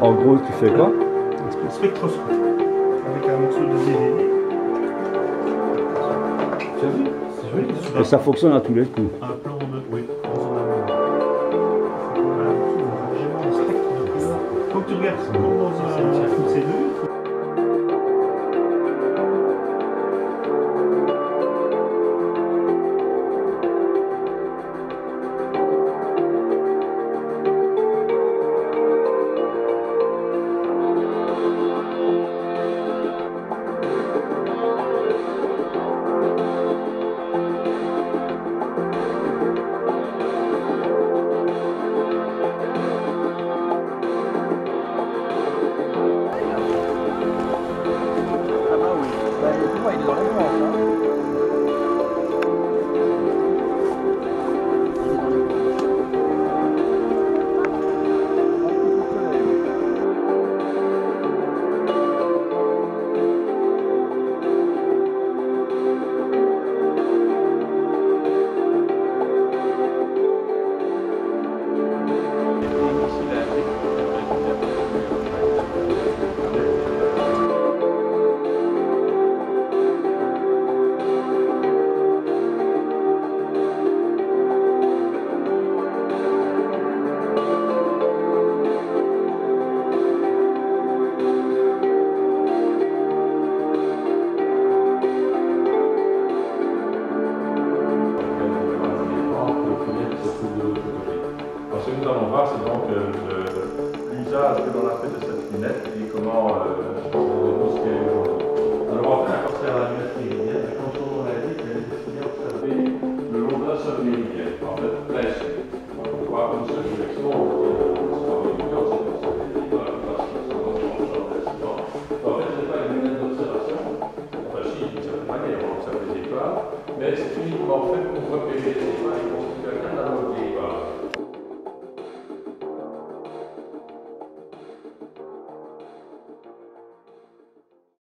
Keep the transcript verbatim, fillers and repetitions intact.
En gros, tu fais quoi? Un spectroscope avec un morceau de D V D. Tu as vu? C'est joli. Et ça fonctionne à tous les coups. Un plan de. Oui, raisonnablement. Voilà, un spectre de couleur. Faut que tu regardes ça comme dans un coup de ces deux. Ce que nous allons voir, c'est donc euh, l'usage que l'on a fait de cette lunette et comment euh, on ce qu'elle est aujourd'hui. Alors, on va faire un concert à la lunette méridienne. Comme son nom l'indique, elle est destinée à observer le long d'un seul méridien, en fait, plein sud. On peut voir une seule direction, on peut observer une on sait observer des idoles, parce qu'ils sont dans le champ d'incident. En fait, ce n'est pas une lunette d'observation, enfin, si, d'une certaine manière, on observe les étoiles, mais c'est uniquement fait pour repérer les étoiles et constituer un catalogue des